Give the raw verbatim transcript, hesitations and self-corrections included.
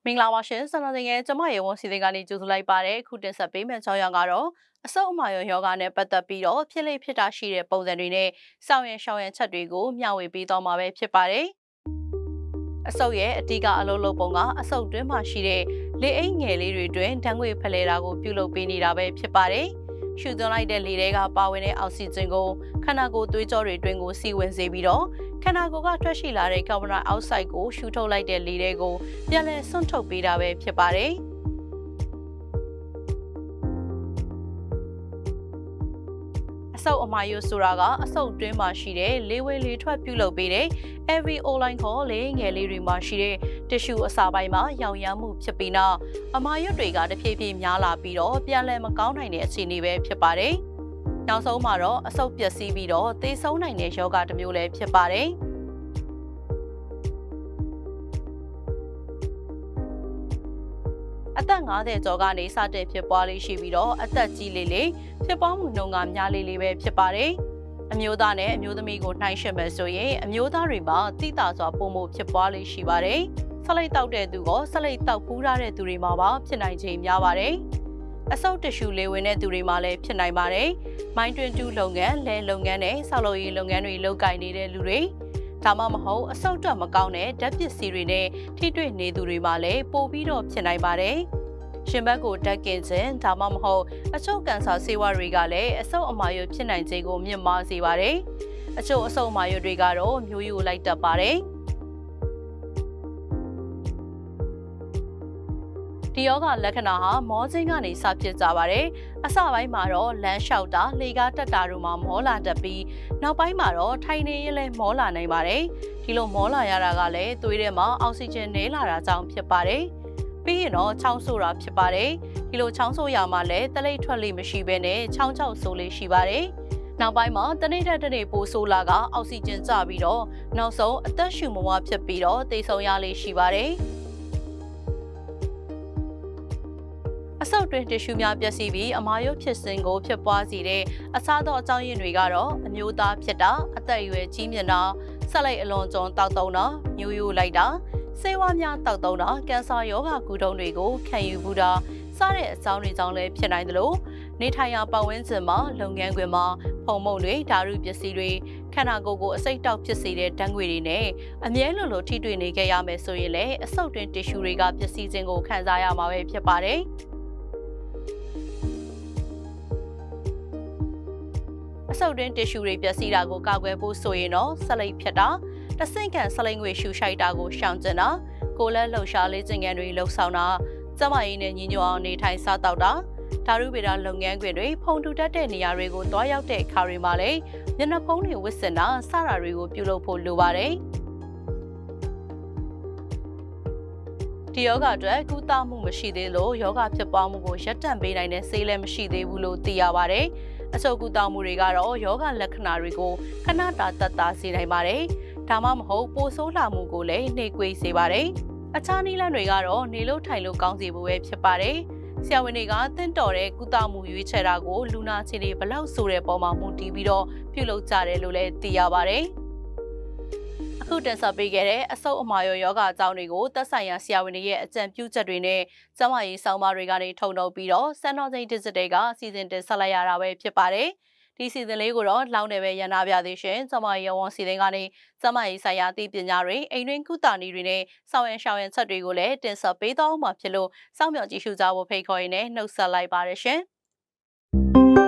မင်္ဂလာပါရှင်ဆန္ဒတင်ရဲ့ကျမရေဝန်စီစဉ်ကနေကြိုဆိုလိုက်ပါရတဲ့ခုတင်ဆက်ပေးမယ့်ကြောင်းရကတော့အဆုတ်အမာရောယောဂနဲ့ပတ်သက်ပြီးတော့ဖြစ်လေဖြစ်တာရှိတဲ့ပုံစံတွေနဲ့စောင့်ရရှောင်ရချက်တွေကိုမျှဝေပေးသွားမှာပဲဖြစ်ပါတယ်အဆုတ်ရဲ့အဓိကအလုပ်လုပ်ပုံကအဆုတ်တွင်းမှာရှိတဲ့လေအိတ်ငယ်လေးတွေတွင်ဓာတ်ငွေဖလှယ်တာကိုပြုလုပ်ပေးနေတာပဲဖြစ်ပါတယ်ရှူသွင်းလိုက်တဲ့လေတွေကပါဝင်တဲ့အောက်ဆီဂျင်ကိုခန္ဓာကိုယ်သွေးကြောတွေတွင်ကိုစီဝင်စေပြီးတော့ခန္ဓာကိုယ်ကထွက်ရှိလာတဲ့ကာဗွန်ဒိုင်အောက်ဆိုက်ကိုရှူထုတ်လိုက်တဲ့လေတွေကိုပြန်လည်ဆွန့်ထုတ်ပေးတာပဲဖြစ်ပါတယ်။အဆုတ်အမာယိုဆိုတာကအဆုတ်တွင်းမှာရှိတဲ့လေဝင်လေထွက်ပြုလုပ်ပေးတဲ့ Alveoli ခေါ်လေငယ်လေးတွေမှာရှိတဲ့တ िश ူအစာပိုင်းမှာရောင်ရမ်းမှုဖြစ်ပြီးနောက်အမာရွတ်တွေကတဖြည်းဖြည်းများလာပြီးတော့ပြန်လည်မကောင်းနိုင်တဲ့အခြေအနေပဲဖြစ်ပါတယ်။နောက်ဆုံးမှာတော့အဆုတ်ပျက်စီးပြီးတော့သေဆုံးနိုင်တဲ့ယောဂတစ်မျိုးလည်းဖြစ်ပါတယ်။အသက်၅၀ကျော်ကနေစတင်ဖြစ်ပွားလေးရှိပြီးတော့အသက်ကြီးလေးလေးဖြစ်ပွားမှုနှုန်းကများလေးလေးပဲဖြစ်ပါတယ်။အမျိုးသားနဲ့အမျိုးသမီးကိုနှိုင်းယှဉ်မယ်ဆိုရင်အမျိုးသားတွေမှာတိတာစွာပုံမှုဖြစ်ပွားလေးရှိပါတယ်။ဆလိတ်တောက်တဲ့သူကဆလိတ်တောက်ဖူးထားတဲ့သူတွေမှာပါဖြစ်နိုင်ခြေများပါတယ်။အဆုတ်တ िश ူလေဝင်တဲ့သူတွေမှာလည်းဖြစ်နိုင်ပါတယ်။မိုင်းတွင်တူးလုပ်ငန်း၊လဲလုပ်ငန်းနဲ့ဆောက်လုပ်ရေးလုပ်ငန်းတွေလုပ်ကိုင်နေတဲ့လူတွေဒါမှမဟုတ်အဆုတ်တက်မကောင်းတဲ့ဓာတ်ပစ္စည်းတွေနဲ့ထိတွေ့နေသူတွေမှာလည်းပိုပြီးတော့ဖြစ်နိုင်ပါတယ်။ရှင်ဘက်ကိုဓာတ်ကင်ခြင်းဒါမှမဟုတ်အချို့ကင်ဆာဆေးဝါးတွေကလည်းအဆုတ်အမာရွတ်ဖြစ်နိုင်ခြင်းကိုမြင့်မားစေပါတယ်။အချို့အဆုတ်အမာရွတ်တွေကတော့မျိုးရိုးလိုက်တတ်ပါတယ်။ဒီယောဂလက္ခဏာဟာမောခြင်းကနေစဖြစ်ကြပါတယ်။အစပိုင်းမှာတော့လမ်းလျှောက်တာ၊လေကားတက်တာတို့မှာမောလာတတ်ပြီးနောက်ပိုင်းမှာတော့ထိုင်နေရင်လည်းမောလာနိုင်ပါတယ်။ဒီလိုမောလာရတာကလည်းသွေးထဲမှာအောက်ဆီဂျင်နည်းလာတာကြောင့်ဖြစ်ပါတယ်။ပြီးရင်တော့ချောင်းဆိုးတာဖြစ်ပါတယ်။ဒီလိုချောင်းဆိုးရမှာလည်းတလိပ်ထွက်လေးမရှိဘဲနဲ့ချောင်းချောက်ဆိုးလေးရှိပါတယ်။နောက်ပိုင်းမှာတနေ့တက်တနေ့ပိုဆိုးလာကအောက်ဆီဂျင်ကျပြီးတော့နောက်ဆုံးအသက်ရှူမဝဖြစ်ပြီးတော့သေဆုံးရလေးရှိပါတယ်။အဆုတ်တွင်တ िश ူများပျက်စီးပြီးအမာယုတ်ဖြစ်စဉ်ကိုဖြစ်ပွားစေတဲ့အစားသောအကြောင်းရင်းတွေကတော့အမျိုးသားဖြစ်တာအသက်အရွယ်ကြီးမြင့်တာဆက်လိုက်အလွန်ကျွံတောက်တုံးတာမျိုးရိုးလိုက်တာဆေးဝါးများတောက်တုံးတာကင်ဆာရောဂါကုထုံးတွေကိုခံယူဘူးတာစတဲ့အကြောင်းတွေကြောင့်လည်းဖြစ်နိုင်သလိုနေထိုင်ရာပတ်ဝန်းကျင်မှာလုပ်ငန်းခွင်မှာဖုံမုံတွေဓာတုပစ္စည်းတွေခန္ဓာကိုယ်ကိုအစိတ်တောက်ဖြစ်စေတဲ့ဓာတ်ငွေတွေနဲ့အမြဲလိုလိုထိတွေ့နေခဲ့ရမယ်ဆိုရင်လည်းအဆုတ်တွင်တ िश ူတွေကပျက်စီးခြင်းကိုခံစားရမှာပဲဖြစ်ပါတယ်။အဆုတ်တွင်းတ िश ူတွေပျက်စီးတာကိုကာကွယ်ဖို့ဆိုရင်တော့ဆလိတ်ဖြတ်တာတဆင့်ကန်ဆလိတ်ငွေရှူရှိုက်တာကိုရှောင်ကျဉ်တာကိုလက်လှုပ်ရှားလေးကျင်ကန်တွေလှုပ်ဆောင်တာကျမရင်းနဲ့ညီညွတ်အောင်နေထိုင်စားတောက်တာဓာတုဗေဒလုပ်ငန်းခွင်တွေဖုံထူတတ်တဲ့နေရာတွေကိုတွားရောက်တဲ့အခါတွေမှာလည်းမျက်နှာဖုံးတွေဝတ်ဆင်တာစတာတွေကိုပြုလုပ်ဖို့လိုပါတယ်ဒီယောဂအတွက်ကုသမှုမရှိသေးလို့ယောဂဖြစ်ပွားမှုကိုရပ်တန့်ပေးနိုင်တဲ့ဆေးလည်းမရှိသေးဘူးလို့သိရပါတယ်အဆုတ်ကုသမှုတွေကတော့ယောဂလက္ခဏာတွေကိုခဏတာသက်သာစေနိုင်ပါတယ်။ဒါမှမဟုတ်ပိုဆိုးလာမှုကိုလည်းနှိမ်ကွေးစေပါတယ်။အခြားနည်းလမ်းတွေကတော့နေလို့ထိုင်လို့ကောင်းစေဖို့ပဲဖြစ်ပါတယ်။ဆရာဝန်တွေကသင့်တော်တဲ့ကုသမှုရွေးချယ်တာကိုလူနာချင်းတွေဘလောက်ဆိုတဲ့ပုံမှာမူတည်ပြီးတော့ပြုလုပ်ကြတယ်လို့လည်းသိရပါတယ်။အခုတင်ဆက်ပေးခဲ့တဲ့အဆုတ်အမာရောယောဂအကြောင်းတွေကိုသက်ဆိုင်ရာဆရာဝန်တွေရဲ့အကြံပြုချက်တွေနဲ့ကျန်းမာရေးဆောင်ပါတွေကနေထုတ်လုပ်ပြီးတော့စံတော်ချိန် digital ကစီစဉ်တင်ဆက်လိုက်ရတာပဲဖြစ်ပါတယ်။ဒီစီစဉ်လေးကိုတော့လောင်းနေပဲရန်နာပြသေးရှင်ကျန်းမာရေးဝန်စီစဉ်ကနေကျန်းမာရေးဆိုင်ရာသိပညာတွေအိမ်တွင်းကုသနည်းတွေနဲ့ဆောင်ရန်ရှောင်ရန်ချက်တွေကိုလည်းတင်ဆက်ပေးသွားမှာဖြစ်လို့စောင့်မျှော်ကြည့်ရှုကြဖို့ဖိတ်ခေါ်ရင်းနဲ့နှုတ်ဆက်လိုက်ပါရရှင်။